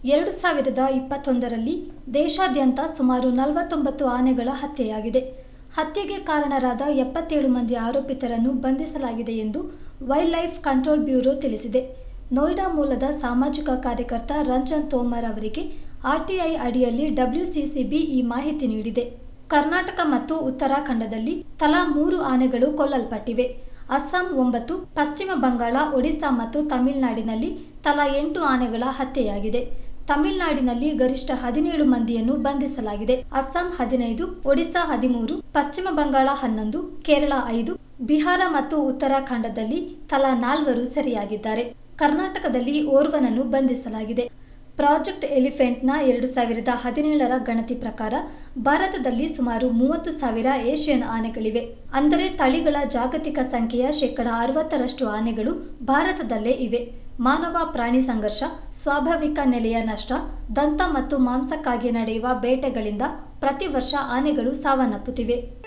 2021ರಲ್ಲಿ ದೇಶಾದ್ಯಂತ ಸುಮಾರು 49 ಆನೆಗಳ ಹತ್ಯೆಯಾಗಿದೆ. ಹತ್ಯೆಗೆ ಕಾರಣರಾದ 77 ಮಂದಿ ಆರೋಪಿತರನ್ನು ಬಂಧಿಸಲಾಗಿದೆ ಎಂದು ವೈಲ್ಡ್ ಲೈಫ್ ಕಂಟ್ರೋಲ್ ಬ್ಯೂರೋ ತಿಳಿಸಿದೆ. ನೋಯ್ಡಾ ಮೂಲದ ಸಾಮಾಜಿಕ ಕಾರ್ಯಕರ್ತ ರಂಜನ್ ತೋಮರ್ ಅವರಿಗೆ ಆರ್ಟಿಐ ಅಡಿಯಲ್ಲಿ WCCB ಈ ಮಾಹಿತಿ ನೀಡಿದೆ. ಕರ್ನಾಟಕ ಮತ್ತು ಉತ್ತರಾಖಂಡದಲ್ಲಿ ತಲಾ 3 ಆನೆಗಳು ಕೊಲ್ಲಲ್ಪಟ್ಟಿವೆ. ಅಸ್ಸಾಂ 9, ಪಶ್ಚಿಮ ಬಂಗಾಳ, ಒಡಿಶಾ ಮತ್ತು ತಮಿಳುನಾಡಿನಲ್ಲಿ ತಲಾ 8 ಆನೆಗಳ ಹತ್ಯೆಯಾಗಿದೆ. ತಮಿಳುನಾಡಿನಲ್ಲಿ ಗರಿಷ್ಠ 17 ಮಂದಿಯನ್ನು ಬಂಧಿಸಲಾಗಿದೆ. ಅಸ್ಸಾಂ 15, ಒಡಿಶಾ 13, ಪಶ್ಚಿಮ ಬಂಗಾಳ 11, ಕೇರಳ 5, ಬಿಹಾರ ಮತ್ತು ಉತ್ತರಾಖಂಡದಲ್ಲಿ ತಲಾ 4 ಸೆರೆಯಾಗಿದ್ದಾರೆ. ಕರ್ನಾಟಕದಲ್ಲಿ ಓರ್ವನನ್ನು ಬಂಧಿಸಲಾಗಿದೆ. ಪ್ರಾಜೆಕ್ಟ್ ಎಲಿಫೆಂಟ್ನ 2017ರ ಗಣತಿ ಪ್ರಕಾರ ಭಾರತದಲ್ಲಿ ಸುಮಾರು 30,000 ಏಷ್ಯನ್ ಆನೆಗಳಿವೆ. ಅಂದರೆ ತಳಿಗಳ ಜಾಗತಿಕ ಸಂಖ್ಯೆಯ ಶೇಕಡಾ 60ರಷ್ಟು ಆನೆಗಳು ಭಾರತದಲ್ಲೇ ಇವೆ. ಮಾನವ ಪ್ರಾಣಿ ಸಂಘರ್ಷ, ಸ್ವಾಭಾವಿಕ ನೆಲೆಯ ನಷ್ಟ, ದಂತ ಮತ್ತು ಮಾಂಸಕ್ಕಾಗಿ ನಡೆಯುವ ಬೇಟೆಗಳಿಂದ ಪ್ರತಿ ವರ್ಷ ಆನೆಗಳು ಸಾವನ್ನಪ್ಪುತ್ತಿವೆ.